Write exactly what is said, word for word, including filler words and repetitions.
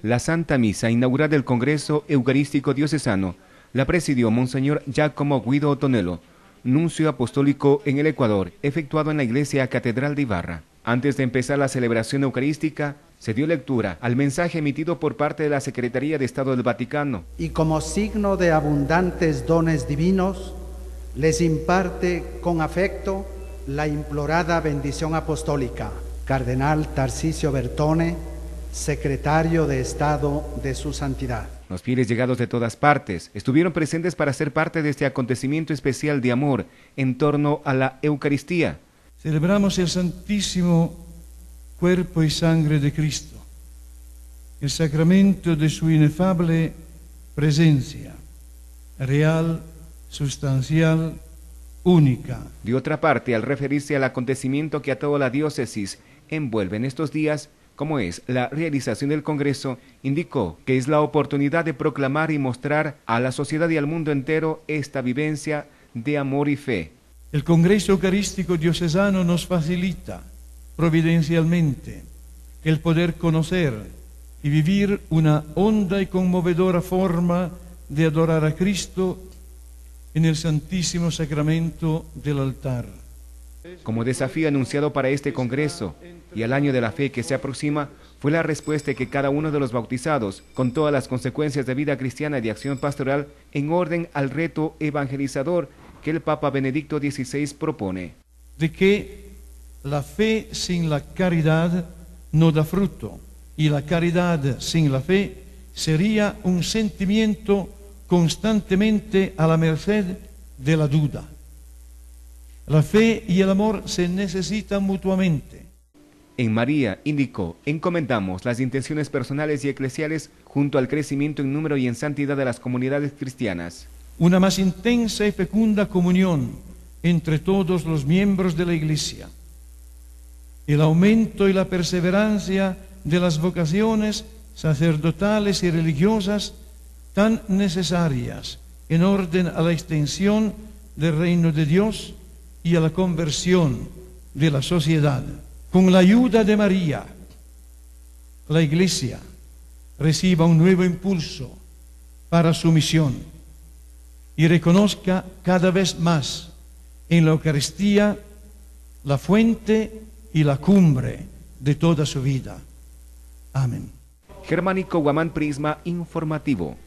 La Santa Misa inaugural del Congreso Eucarístico Diocesano la presidió Monseñor Giacomo Guido Otonello, nuncio apostólico en el Ecuador, efectuado en la Iglesia Catedral de Ibarra. Antes de empezar la celebración eucarística, se dio lectura al mensaje emitido por parte de la Secretaría de Estado del Vaticano. Y como signo de abundantes dones divinos, les imparte con afecto la implorada bendición apostólica. Cardenal Tarcisio Bertone, Secretario de Estado de su Santidad. Los fieles llegados de todas partes estuvieron presentes para ser parte de este acontecimiento especial de amor en torno a la Eucaristía. Celebramos el Santísimo Cuerpo y Sangre de Cristo, el sacramento de su inefable presencia, real, sustancial, única. De otra parte, al referirse al acontecimiento que a toda la diócesis envuelve en estos días, como es la realización del Congreso, indicó que es la oportunidad de proclamar y mostrar a la sociedad y al mundo entero esta vivencia de amor y fe. El Congreso Eucarístico Diocesano nos facilita providencialmente el poder conocer y vivir una honda y conmovedora forma de adorar a Cristo en el Santísimo Sacramento del altar. Como desafío anunciado para este Congreso y al año de la fe que se aproxima, fue la respuesta que cada uno de los bautizados, con todas las consecuencias de vida cristiana y de acción pastoral, en orden al reto evangelizador que el Papa Benedicto dieciséis propone. De que la fe sin la caridad no da fruto, y la caridad sin la fe sería un sentimiento constantemente a la merced de la duda. La fe y el amor se necesitan mutuamente. En María, indicó, encomendamos las intenciones personales y eclesiales junto al crecimiento en número y en santidad de las comunidades cristianas. Una más intensa y fecunda comunión entre todos los miembros de la Iglesia. El aumento y la perseverancia de las vocaciones sacerdotales y religiosas tan necesarias en orden a la extensión del reino de Dios y a la conversión de la sociedad. Con la ayuda de María, la Iglesia reciba un nuevo impulso para su misión y reconozca cada vez más en la Eucaristía la fuente y la cumbre de toda su vida. Amén. Germánico Guamán, Prisma Informativo.